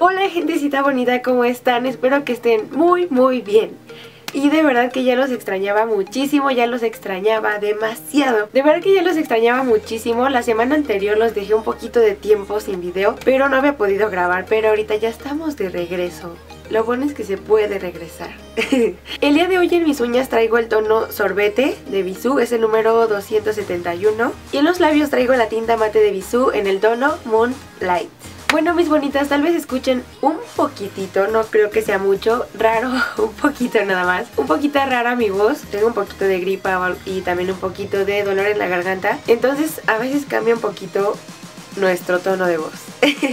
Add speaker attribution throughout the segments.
Speaker 1: Hola gentecita bonita, ¿cómo están? Espero que estén muy bien. Y de verdad que ya los extrañaba muchísimo, ya los extrañaba demasiado. De verdad que ya los extrañaba muchísimo. La semana anterior los dejé un poquito de tiempo sin video, pero no había podido grabar, pero ahorita ya estamos de regreso. Lo bueno es que se puede regresar. El día de hoy en mis uñas traigo el tono sorbete de Bisú, es el número 271. Y en los labios traigo la tinta mate de Bisú en el tono Moonlight. Bueno, mis bonitas, tal vez escuchen un poquitito, no creo que sea mucho, raro, un poquito nada más. Un poquito rara mi voz, tengo un poquito de gripa y también un poquito de dolor en la garganta. Entonces a veces cambia un poquito nuestro tono de voz.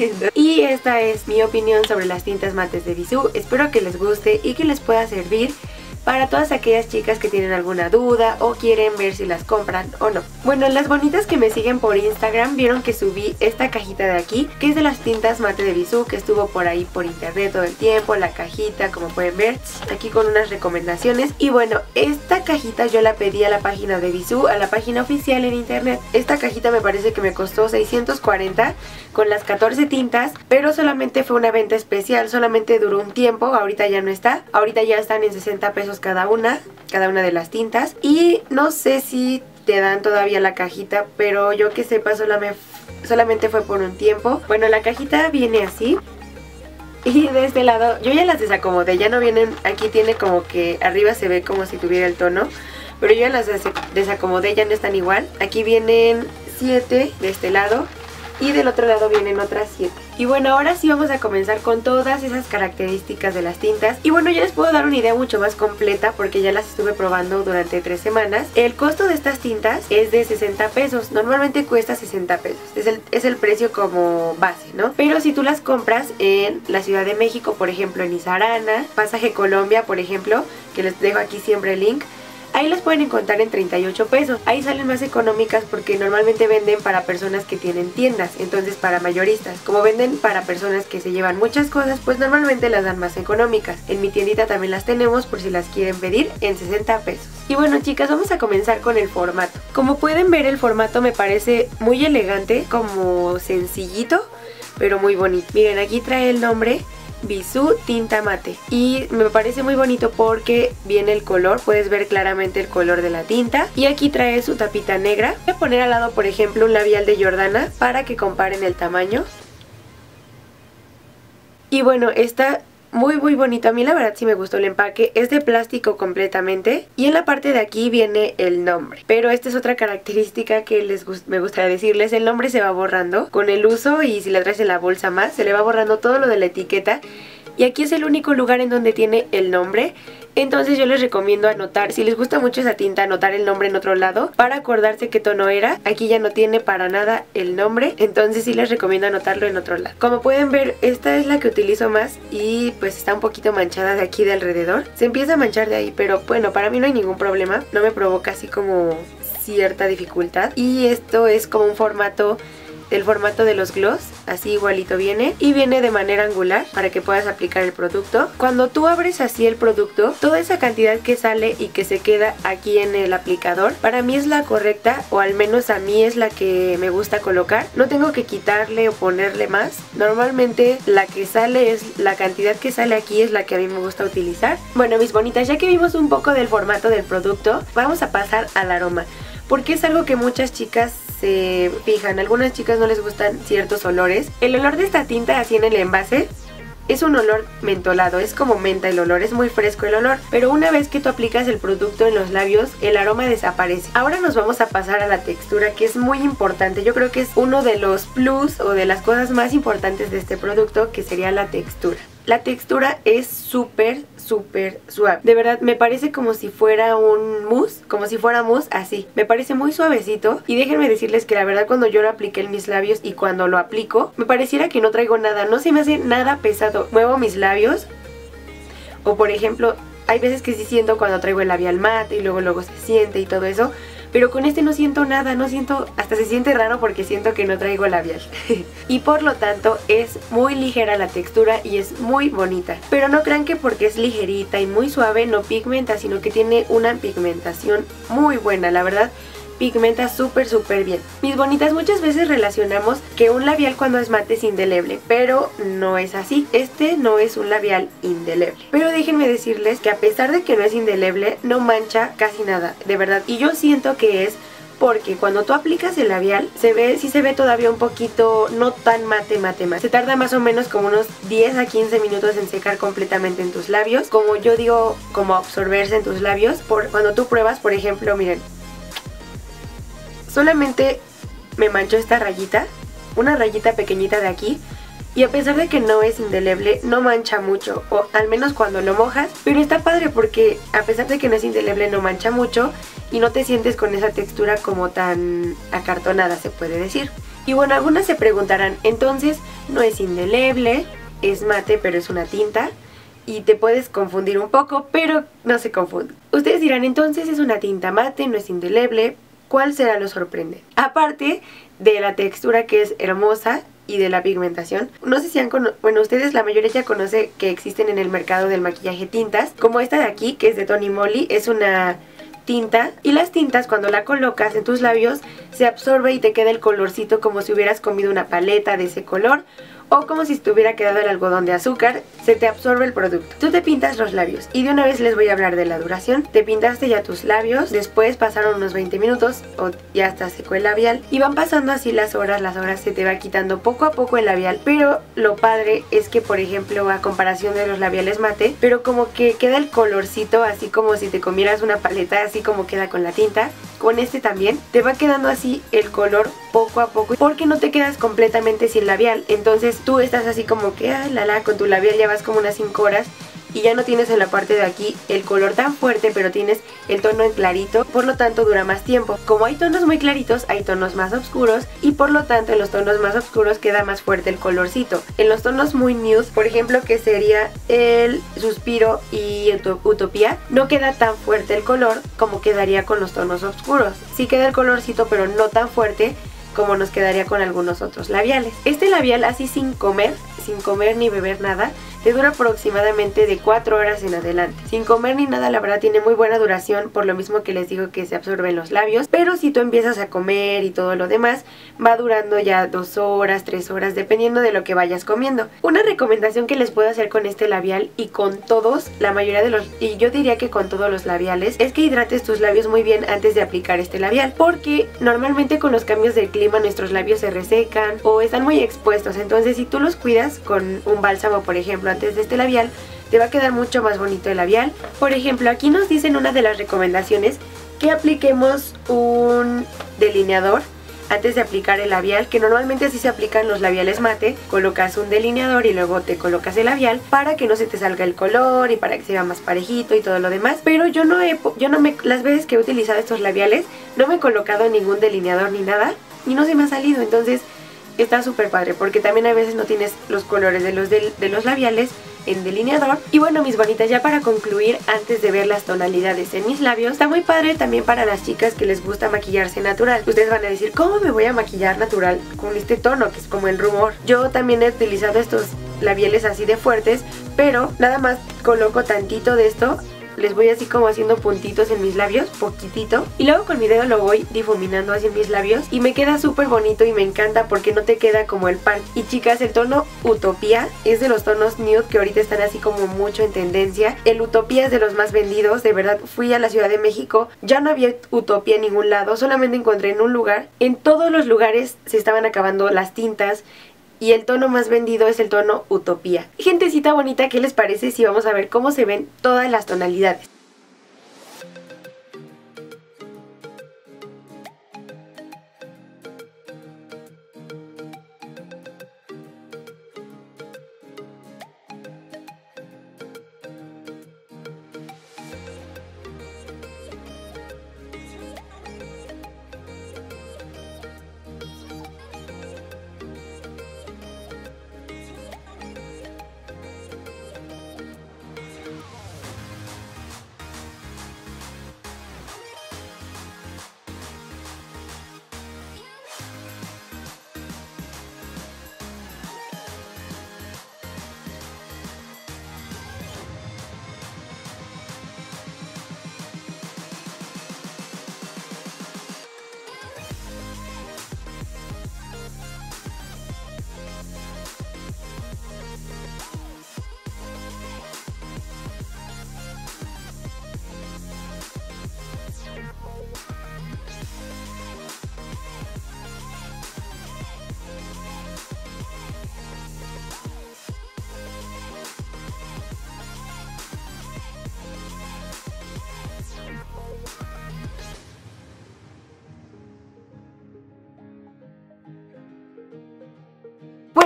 Speaker 1: Y esta es mi opinión sobre las tintas mates de Bisú. Espero que les guste y que les pueda servir para todas aquellas chicas que tienen alguna duda o quieren ver si las compran o no. Bueno, las bonitas que me siguen por Instagram vieron que subí esta cajita de aquí, que es de las tintas mate de Bisú, que estuvo por ahí por internet todo el tiempo, la cajita como pueden ver, aquí con unas recomendaciones. Y bueno, esta cajita yo la pedí a la página de Bisú, a la página oficial en internet. Esta cajita me parece que me costó 640 con las 14 tintas, pero solamente fue una venta especial, solamente duró un tiempo, ahorita ya no está, ahorita ya están en 60 pesos cada una de las tintas. Y no sé si te dan todavía la cajita, pero yo que sepa solamente fue por un tiempo. Bueno, la cajita viene así. Y de este lado, yo ya las desacomodé, ya no vienen, aquí tiene como que arriba se ve como si tuviera el tono, pero yo ya las desacomodé, ya no están igual. Aquí vienen 7 de este lado y del otro lado vienen otras 7. Y bueno, ahora sí vamos a comenzar con todas esas características de las tintas. Y bueno, ya les puedo dar una idea mucho más completa porque ya las estuve probando durante 3 semanas. El costo de estas tintas es de 60 pesos. Normalmente cuesta 60 pesos. Es el precio como base, ¿no? Pero si tú las compras en la Ciudad de México, por ejemplo, en Isarana, Pasaje Colombia, por ejemplo, que les dejo aquí siempre el link, ahí las pueden encontrar en 38 pesos. Ahí salen más económicas porque normalmente venden para personas que tienen tiendas, entonces para mayoristas. Como venden para personas que se llevan muchas cosas, pues normalmente las dan más económicas. En mi tiendita también las tenemos por si las quieren pedir en 60 pesos. Y bueno, chicas, vamos a comenzar con el formato. Como pueden ver, el formato me parece muy elegante, como sencillito, pero muy bonito. Miren, aquí trae el nombre Bisú tinta mate y me parece muy bonito porque viene el color, puedes ver claramente el color de la tinta, y aquí trae su tapita negra. Voy a poner al lado, por ejemplo, un labial de Jordana para que comparen el tamaño. Y bueno, está muy bonito. A mí la verdad sí me gustó el empaque. Es de plástico completamente y en la parte de aquí viene el nombre. Pero esta es otra característica que me gustaría decirles. El nombre se va borrando con el uso, y si la traes en la bolsa más, se le va borrando todo lo de la etiqueta. Y aquí es el único lugar en donde tiene el nombre. Entonces yo les recomiendo anotar, si les gusta mucho esa tinta, anotar el nombre en otro lado para acordarse qué tono era. Aquí ya no tiene para nada el nombre, entonces sí les recomiendo anotarlo en otro lado. Como pueden ver, esta es la que utilizo más y pues está un poquito manchada de aquí de alrededor. Se empieza a manchar de ahí, pero bueno, para mí no hay ningún problema. No me provoca así como cierta dificultad. Y esto es como un formato, el formato de los gloss, así igualito viene, y viene de manera angular para que puedas aplicar el producto. Cuando tú abres así el producto, toda esa cantidad que sale y que se queda aquí en el aplicador, para mí es la correcta, o al menos a mí es la que me gusta colocar. No tengo que quitarle o ponerle más. Normalmente la que sale la cantidad que sale aquí es la que a mí me gusta utilizar. Bueno, mis bonitas, ya que vimos un poco del formato del producto, vamos a pasar al aroma, porque es algo que muchas chicas se fijan. A algunas chicas no les gustan ciertos olores. El olor de esta tinta así en el envase es un olor mentolado, es como menta el olor, es muy fresco el olor, pero una vez que tú aplicas el producto en los labios, el aroma desaparece. Ahora nos vamos a pasar a la textura, que es muy importante. Yo creo que es uno de los plus o de las cosas más importantes de este producto, que sería la textura. La textura es súper suave. De verdad, me parece como si fuera un mousse, así. Me parece muy suavecito. Y déjenme decirles que la verdad, cuando yo lo apliqué en mis labios y cuando lo aplico, me pareciera que no traigo nada. No se me hace nada pesado. Muevo mis labios. O por ejemplo, hay veces que sí siento cuando traigo el labial mate y luego se siente y todo eso. Pero con este no siento nada, hasta se siente raro porque siento que no traigo labial. Y por lo tanto es muy ligera la textura y es muy bonita. Pero no crean que porque es ligerita y muy suave no pigmenta, sino que tiene una pigmentación muy buena. La verdad, pigmenta súper bien. Mis bonitas, muchas veces relacionamos que un labial cuando es mate es indeleble, pero no es así. Este no es un labial indeleble. Pero déjenme decirles que a pesar de que no es indeleble, no mancha casi nada, de verdad. Y yo siento que es porque cuando tú aplicas el labial, sí se ve todavía un poquito, no tan mate. Se tarda más o menos como unos 10 a 15 minutos en secar completamente en tus labios. Como yo digo, como absorberse en tus labios. Cuando tú pruebas, por ejemplo, miren, solamente me manchó esta rayita, una rayita pequeñita de aquí. Y a pesar de que no es indeleble, no mancha mucho, o al menos cuando lo mojas. Pero está padre porque a pesar de que no es indeleble, no mancha mucho y no te sientes con esa textura como tan acartonada, se puede decir. Y bueno, algunas se preguntarán, entonces no es indeleble, es mate pero es una tinta. Y te puedes confundir un poco, pero no se confunde. Ustedes dirán, entonces es una tinta mate, no es indeleble, ¿cuál será lo sorprendente? Aparte de la textura que es hermosa y de la pigmentación, no sé si bueno, ustedes la mayoría ya conoce que existen en el mercado del maquillaje tintas, como esta de aquí que es de Tony Moly, es una tinta, y las tintas cuando la colocas en tus labios se absorbe y te queda el colorcito como si hubieras comido una paleta de ese color, o como si te hubiera quedado el algodón de azúcar, se te absorbe el producto. Tú te pintas los labios y de una vez les voy a hablar de la duración. Te pintaste ya tus labios, después pasaron unos 20 minutos o ya está secó el labial y van pasando así las horas se te va quitando poco a poco el labial, pero lo padre es que, por ejemplo, a comparación de los labiales mate, pero como que queda el colorcito así como si te comieras una paleta, así como queda con la tinta. Con este también te va quedando así el color poco a poco porque no te quedas completamente sin labial. Entonces tú estás así como que con tu labial ya vas como unas 5 horas y ya no tienes en la parte de aquí el color tan fuerte, pero tienes el tono en clarito, por lo tanto dura más tiempo. Como hay tonos muy claritos, hay tonos más oscuros y por lo tanto en los tonos más oscuros queda más fuerte el colorcito. En los tonos muy nude, por ejemplo, que sería el Suspiro y Utopía, no queda tan fuerte el color como quedaría con los tonos oscuros. Sí queda el colorcito, pero no tan fuerte como nos quedaría con algunos otros labiales. Este labial así sin comer ni beber nada, te dura aproximadamente de 4 horas en adelante. Sin comer ni nada, la verdad tiene muy buena duración, por lo mismo que les digo que se absorben los labios, pero si tú empiezas a comer y todo lo demás, va durando ya 2 horas, 3 horas, dependiendo de lo que vayas comiendo. Una recomendación que les puedo hacer con este labial y con todos, la mayoría de y yo diría que con todos los labiales, es que hidrates tus labios muy bien antes de aplicar este labial, porque normalmente con los cambios del clima nuestros labios se resecan o están muy expuestos. Entonces si tú los cuidas con un bálsamo, por ejemplo, antes de este labial, te va a quedar mucho más bonito el labial. Por ejemplo, aquí nos dicen una de las recomendaciones que apliquemos un delineador antes de aplicar el labial, que normalmente así se aplican los labiales mate. Colocas un delineador y luego te colocas el labial para que no se te salga el color y para que se vea más parejito y todo lo demás. Pero las veces que he utilizado estos labiales no me he colocado ningún delineador ni nada y no se me ha salido. Entonces está súper padre porque también a veces no tienes los colores de los labiales en delineador. Y bueno, mis bonitas, ya para concluir, antes de ver las tonalidades en mis labios, está muy padre también para las chicas que les gusta maquillarse natural. Ustedes van a decir, ¿cómo me voy a maquillar natural con este tono que es como el rumor? Yo también he utilizado estos labiales así de fuertes, pero nada más coloco tantito de esto, les voy así como haciendo puntitos en mis labios, poquitito, y luego con mi dedo lo voy difuminando así en mis labios y me queda súper bonito y me encanta porque no te queda como el pan. Y chicas, el tono Utopía es de los tonos nude que ahorita están así como mucho en tendencia. El Utopía es de los más vendidos, de verdad. Fui a la Ciudad de México, ya no había Utopía en ningún lado, solamente encontré en un lugar. En todos los lugares se estaban acabando las tintas y el tono más vendido es el tono Utopía. Gentecita bonita, ¿qué les parece si vamos a ver cómo se ven todas las tonalidades?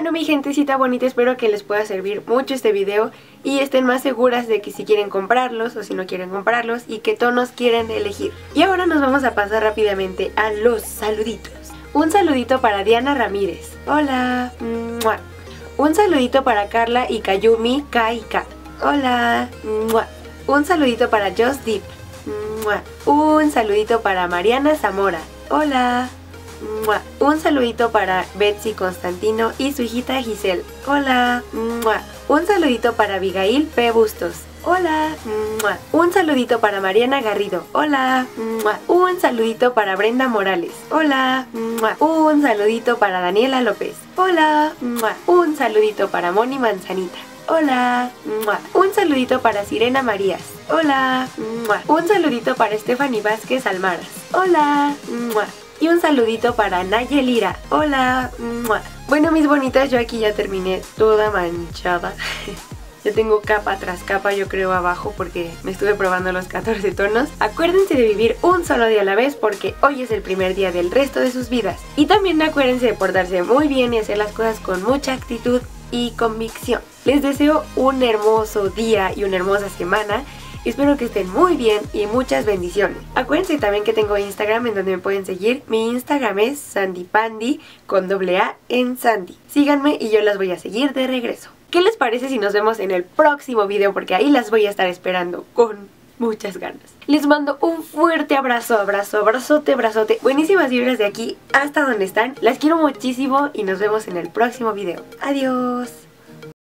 Speaker 1: Bueno, mi gentecita bonita, espero que les pueda servir mucho este video y estén más seguras de que si quieren comprarlos o si no quieren comprarlos y qué tonos quieren elegir. Y ahora nos vamos a pasar rápidamente a los saluditos. Un saludito para Diana Ramírez. Hola. ¡Mua! Un saludito para Carla y Kayumi K. Hola. ¡Mua! Un saludito para Just Deep. ¡Mua! Un saludito para Mariana Zamora. Hola. ¡Mua! Un saludito para Betsy Constantino y su hijita Giselle. Hola. ¡Mua! Un saludito para Abigail P. Bustos. Hola. ¡Mua! Un saludito para Mariana Garrido. Hola. ¡Mua! Un saludito para Brenda Morales. Hola. ¡Mua! Un saludito para Daniela López. Hola. ¡Mua! Un saludito para Moni Manzanita. Hola. ¡Mua! Un saludito para Sirena Marías. Hola. ¡Mua! Un saludito para Stephanie Vázquez Almaras. Hola. ¡Mua! Y un saludito para Nayel Lira. Hola. ¡Mua! Bueno, mis bonitas, yo aquí ya terminé toda manchada. Ya tengo capa tras capa, yo creo, abajo, porque me estuve probando los 14 tonos. Acuérdense de vivir un solo día a la vez, porque hoy es el primer día del resto de sus vidas. Y también acuérdense de portarse muy bien y hacer las cosas con mucha actitud y convicción. Les deseo un hermoso día y una hermosa semana. Espero que estén muy bien y muchas bendiciones. Acuérdense también que tengo Instagram en donde me pueden seguir. Mi Instagram es sandypandy con AA en Sandy. Síganme y yo las voy a seguir de regreso. ¿Qué les parece si nos vemos en el próximo video? Porque ahí las voy a estar esperando con muchas ganas. Les mando un fuerte abrazo, abrazote. Buenísimas vibras de aquí hasta donde están. Las quiero muchísimo y nos vemos en el próximo video. Adiós.